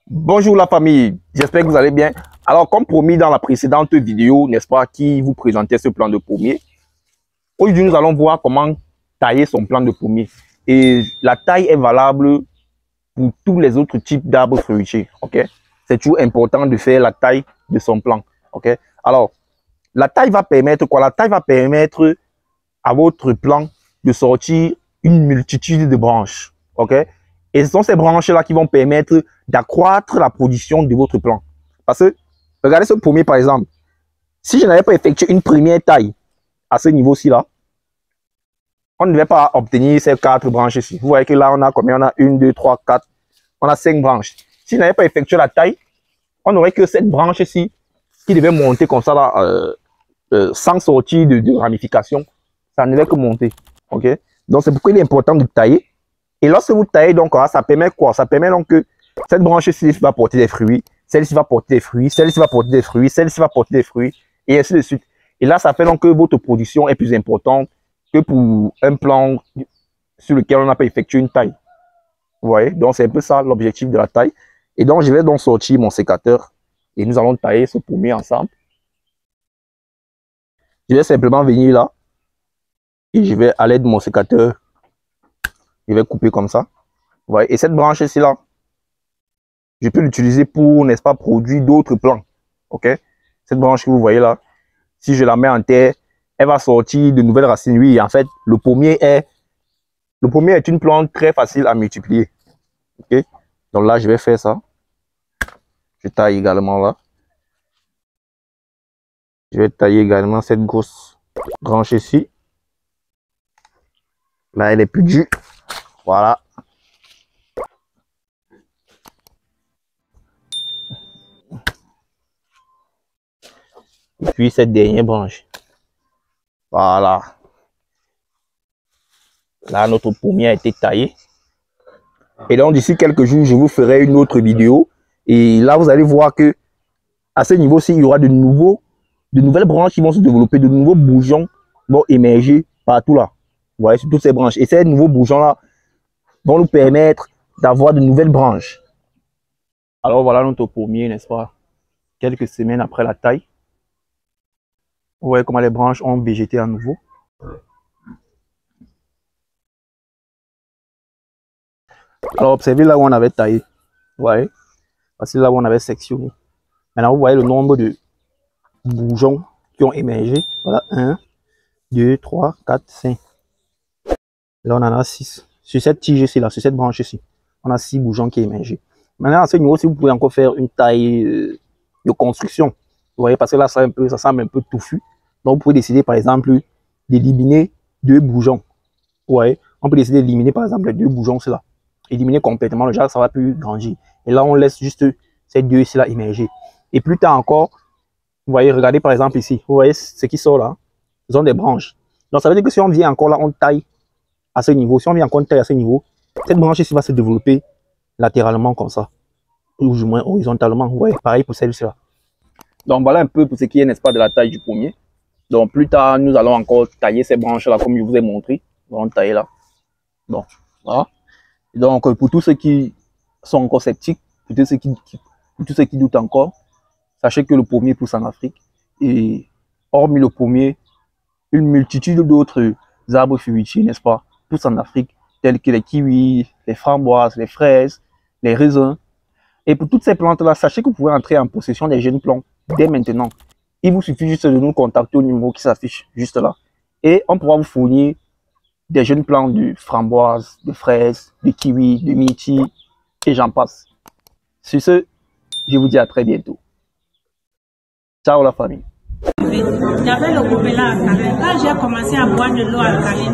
Bonjour la famille, j'espère que vous allez bien. Alors comme promis dans la précédente vidéo, n'est-ce pas, qui vous présentait ce plan de pommier, aujourd'hui nous allons voir comment tailler son plan de pommier. Et la taille est valable pour tous les autres types d'arbres fruitiers, ok? C'est toujours important de faire la taille de son plan, ok? Alors, la taille va permettre quoi? La taille va permettre à votre plan de sortir une multitude de branches, ok? Et ce sont ces branches-là qui vont permettre d'accroître la production de votre plant. Parce que, regardez ce pommier par exemple. Si je n'avais pas effectué une première taille à ce niveau-ci là, on ne devait pas obtenir ces 4 branches ici. Vous voyez que là, on a combien? On a 1, 2, 3, 4. On a 5 branches. Si je n'avais pas effectué la taille, on n'aurait que cette branche ici qui devait monter comme ça là, sans sortir de ramification. Ça ne devait que monter. Ok? Donc, c'est pourquoi il est important de tailler. Et lorsque vous taillez, donc, ça permet quoi? Ça permet donc que cette branche-ci va porter des fruits, celle-ci va porter des fruits, celle-ci va porter des fruits, celle-ci va porter des fruits, et ainsi de suite. Et là, ça fait donc que votre production est plus importante que pour un plan sur lequel on n'a pas effectué une taille. Vous voyez? Donc, c'est un peu ça l'objectif de la taille. Et donc, je vais donc sortir mon sécateur et nous allons tailler ce pommier ensemble. Je vais simplement venir là et je vais à l'aide de mon sécateur. Je vais couper comme ça. Vous voyez? Et cette branche ici là, je peux l'utiliser pour, n'est-ce pas, produire d'autres plants. Ok? Cette branche que vous voyez là, si je la mets en terre, elle va sortir de nouvelles racines. Oui, en fait, le pommier est une plante très facile à multiplier. Ok? Donc là, je vais faire ça. Je taille également là. Je vais tailler également cette grosse branche ici. Là, elle est plus dure. Voilà. Et puis cette dernière branche. Voilà. Là, notre pommier a été taillé. Et donc, d'ici quelques jours, je vous ferai une autre vidéo. Et là, vous allez voir que à ce niveau-ci, il y aura de nouvelles branches qui vont se développer, de nouveaux bourgeons vont émerger partout là. Vous voyez, sur toutes ces branches. Et ces nouveaux bourgeons-là vont nous permettre d'avoir de nouvelles branches. Alors, voilà notre pommier, n'est-ce pas? Quelques semaines après la taille. Vous voyez comment les branches ont végété à nouveau. Alors, observez là où on avait taillé. Vous voyez? Voici là où on avait sectionné. Maintenant, vous voyez le nombre de bourgeons qui ont émergé. Voilà, 1, 2, 3, 4, 5. Là, on en a 6. Sur cette tige ici, là, sur cette branche ici, on a 6 bourgeons qui émergent. Maintenant, à ce niveau, si vous pouvez encore faire une taille de construction. Vous voyez, parce que là, ça semble un peu touffu. Donc, vous pouvez décider, par exemple, d'éliminer 2 bourgeons. Vous voyez, on peut décider d'éliminer, par exemple, les 2 bourgeons, c'est là. Éliminer complètement le genre, ça va plus grandir. Et là, on laisse juste ces 2 ici là émerger. Et plus tard encore, vous voyez, regardez par exemple ici, vous voyez ce qui sort là, ce sont des branches. Donc ça veut dire que si on vient encore là, on taille à ce niveau. Si on vient encore tailler à ce niveau, cette branche ici va se développer latéralement comme ça, ou du moins horizontalement. Vous voyez, pareil pour celle-ci là. Donc voilà un peu pour ce qui est, n'est-ce pas, de la taille du pommier. Donc plus tard, nous allons encore tailler ces branches là comme je vous ai montré. Nous allons tailler là. Bon, voilà. Donc, pour tous ceux qui sont encore sceptiques, pour tous ceux qui doutent encore, sachez que le pommier pousse en Afrique. Et hormis le pommier, une multitude d'autres arbres fruitiers, n'est-ce pas, poussent en Afrique, tels que les kiwis, les framboises, les fraises, les raisins. Et pour toutes ces plantes-là, sachez que vous pouvez entrer en possession des jeunes plants dès maintenant. Il vous suffit juste de nous contacter au numéro qui s'affiche juste là. Et on pourra vous fournir des jeunes plants de framboises, de fraises, de kiwis, de myrtilles, et j'en passe. Sur ce, je vous dis à très bientôt. Ciao la famille. J'avais le gobelet alcalin. Quand j'ai commencé à boire de l'eau alcaline,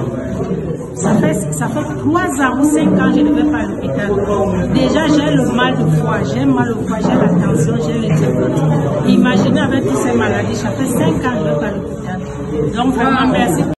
ça fait 3 ans ou 5 ans que je ne vais pas à l'hôpital. Déjà, j'ai le mal de foie, j'ai mal au foie, j'ai la tension, j'ai le diabète. Imaginez avec toutes ces maladies, ça fait 5 ans que je ne vais pas à l'hôpital. Donc vraiment, merci.